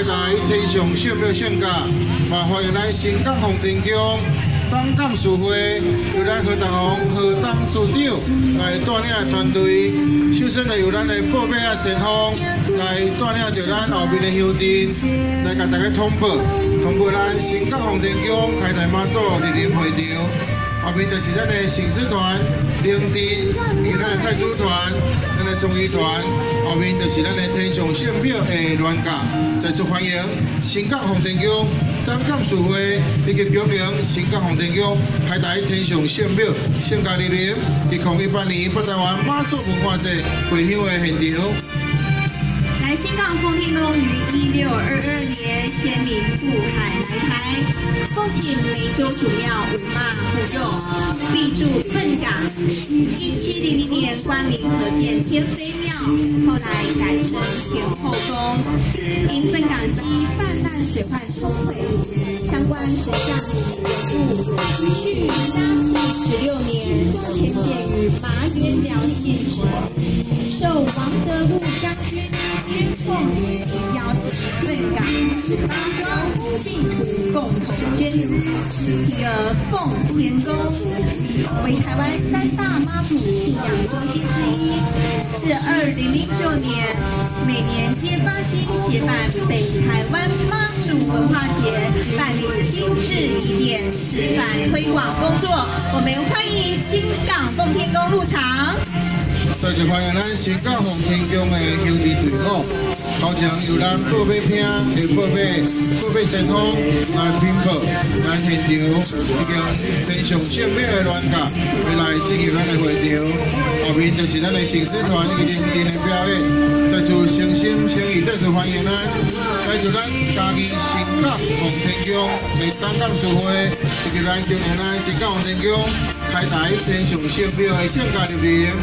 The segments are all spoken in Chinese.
开台天上圣庙圣驾，嘛欢迎咱新港洪田宫党干事会由咱何大宏何党处长来带领团队，首先就由咱的报马啊先锋来带领着咱后面的乡镇来甲大家通报咱新港洪田宫开台妈祖日临会场。 后面就是咱的醒狮团、灵殿，以咱的太子团、咱的忠义团，后面就是咱的天上圣庙的銮驾。再次欢迎新港洪田宫党干事会以及表明新港洪田宫开台天上圣庙圣驾日临2018年北台湾妈祖文化节回乡的现场。 来新港奉天宫于1622年先民赴海来台，奉请梅州主庙五妈护佑，必驻笨港。1700年官民合建天妃庙，后来改成天后宫。因笨港溪泛滥水患收回，相关神像及人物据嘉庆16年迁建于麻园寮县址，受王德禄将军。 军奉及邀请笨港18庄信徒共同捐资，提而奉天宫为台湾3大妈祖信仰中心之一。自2009年，每年皆发心协办北台湾妈祖文化节，办理精致仪典示范推广工作。我们欢迎新港奉天宫入场。 再次欢迎咱新港洪天宫的兄弟队伍，头前由咱报马厅的报马先锋来拼搏咱现场，已经天上圣庙的銮驾要来进入咱的会场，后面就是咱的醒狮团以及灵殿的表演。再次诚心诚意，再次欢迎咱来自咱嘉义新港洪天宫的党干事会，以及咱今年咱新港洪天宫开台天上圣庙的圣驾日临。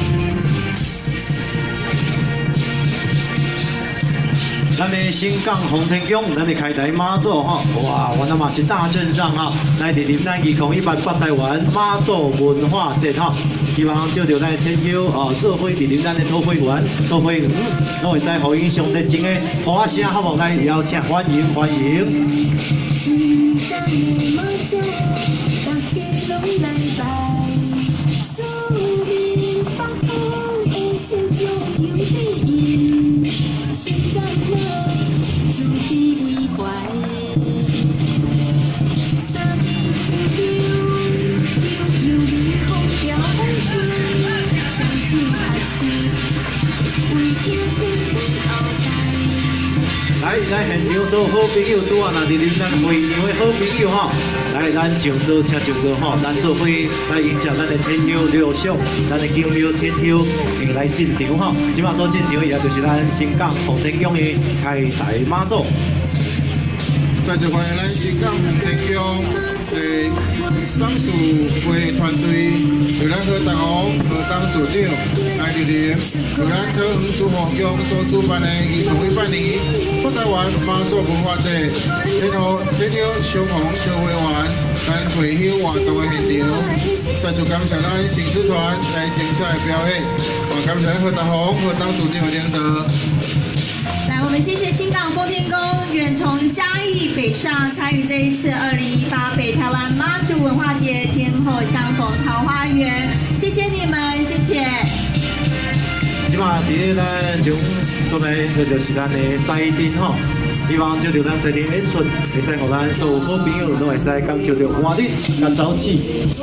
咱的新港洪天宫，咱的开台妈祖哈，哇，我那嘛是大阵仗哈，来莅临咱2018北台湾妈祖文化节哈，希望借着咱的天佑哦，做伙莅临咱的土会员、土会员，拢会使互因上热情的花声，好无来邀请欢迎欢迎。 来现场做好朋友拄啊，若莅临咱会场的好朋友吼，来咱上座请上座吼，咱做伙来迎接咱的天佑六宿，咱的金庙天佑来进场吼。即马所进场也就是咱新港洪天宫的开台妈祖。 再次欢迎咱新港洪天宫的党事会团队，由咱何大宏何党处长来莅临，由咱桃园主皇宫所主办的2018年北台湾妈祖文化节天佑相逢小会员，咱回乡活动的现场。再次感谢咱醒狮团来精彩表演，也感谢何大宏何党处长的领导。 来，我们谢谢新港奉天宫远从嘉义北上参与这一次2018北台湾妈祖文化节天后相逢桃花源，谢谢你们，谢谢。 即马伫咱从准备这就是咱的祭典吼，希望就着咱祭典演出，会使互咱所有好朋友都会使感受到欢乐甲朝气。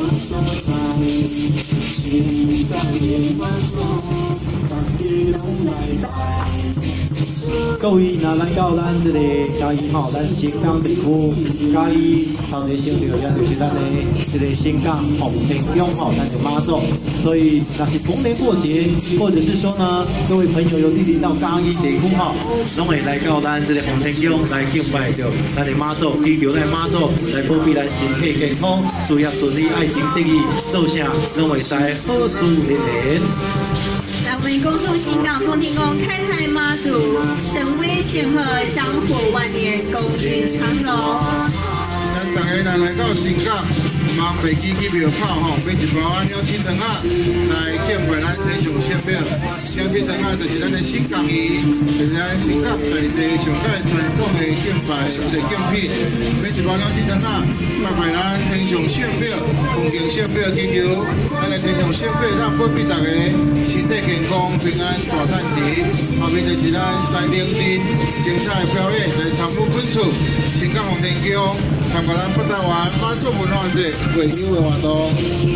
各位，那咱到咱这个嘉义吼，咱新港地区嘉义头一想到也就是咱的这个新港洪天宫吼，咱的妈祖。所以，若是逢年过节，或者是说呢，各位朋友有莅临到嘉义地区吼，拢会来到咱这个洪天宫来敬拜着咱的妈祖，祈求咱妈祖来保庇咱身体健康、事业顺利、爱情得意，做啥拢会使好事连连。 来，我们恭祝新港奉天宫开台妈祖神威显赫，香火万年，功运长荣。 咱大家来到新港， 望袂记去庙口吼，买一包啊鸟翅糖啊来献拜咱天上圣庙。鸟翅糖啊就是咱的新港鱼，就是咱新港在地上界传统的献拜一个贡品。买一包鸟翅糖啊，拜拜咱天上圣庙，恭敬圣庙祈求咱的天上圣庙，让保庇大家身体健康、平安、大赚钱。后面就是咱三灵镇精彩表演，在长富本厝新港红天宫。 参加咱北台湾马祖文化节会友的活动。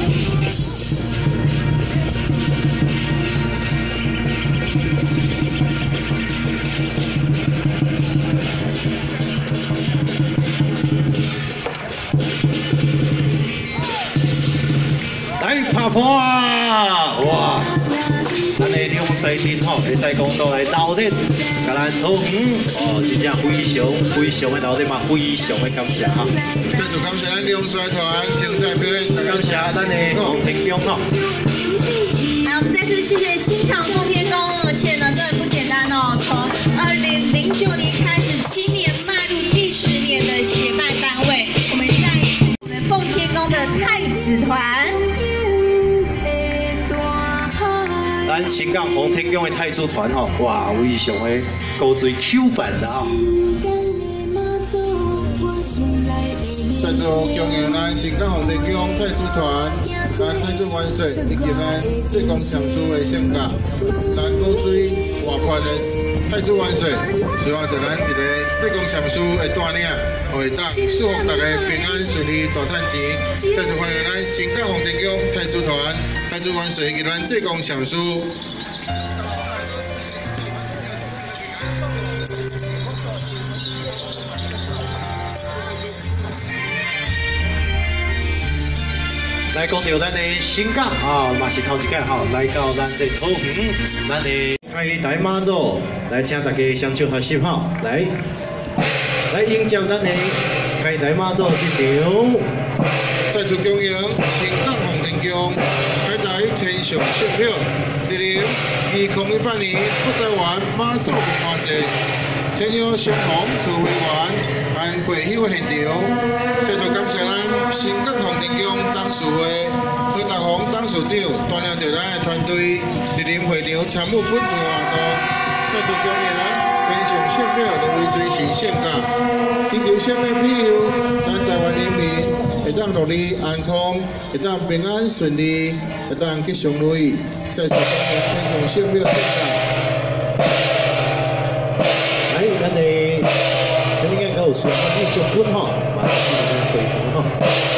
来拍破啊！哇！咱的两西天吼，会使讲到来斗阵，甲咱讨园哦，真正非常的斗阵嘛，非常的感谢哈。 再次感谢咱两帅团精彩表演， 感谢咱的洪天宫吼。 来，我们再次谢谢新港奉天宫，而且呢，真的不简单哦。从2009年开始，今年迈入第10年的协办单位，我们奉天宫的太子团。 咱新港洪天宫的太子团吼，哇，非常的高水 Q 版的啊！ 在座恭迎咱新港洪天宫太子团、咱太子元帅以及咱浙江上书的圣驾，咱高水活泼的太子元帅，希望在咱一个浙江上书的带领，会当祝福大家平安顺利、大赚钱。再次欢迎咱新港洪天宫太子团。 太子元帅以及咱浙江上书， 来讲到咱的新港啊，嘛是头一届吼，来到咱这桃园，咱的开台妈祖，来请大家双手合十吼，来迎接咱的开台妈祖进场。 再次恭迎新港洪天宫开台天上圣庙，2018年北台湾马祖文化节天佑相逢土委员和会友现场，再次感谢咱新港洪天宫董事会何达宏董事长带领着咱的团队莅临会场参与本次活动，再次恭迎天上圣庙两位尊神圣驾，祈求圣庙庇佑咱台湾人民。 会当乐利安康，会当平安顺利，会当吉祥如意。再次恭迎天上圣庙圣驾。 来，咱的陈天高双方将军吼，马上会场吼。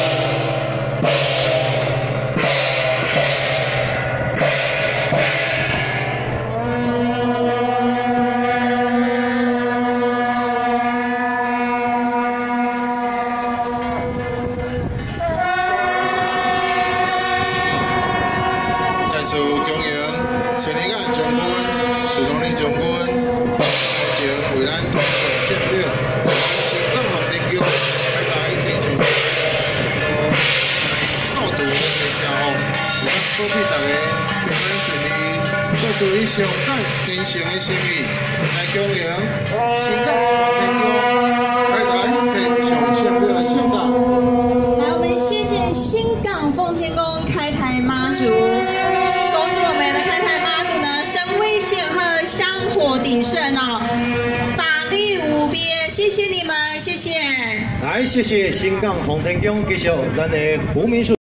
前年啊，将军、徐荣利将军，前为咱团队献表，新港洪天宫开台天上扫毒的消防，保庇大家平安顺利。再做以上咱天上的心意，来恭迎新港洪天宫开台天上献表的圣诞。 来，我们谢谢新港奉天宫开台妈祖。 香火鼎盛哦，法力无边，谢谢你们，谢谢。 来，谢谢新港洪天宫，继续咱的胡民淑。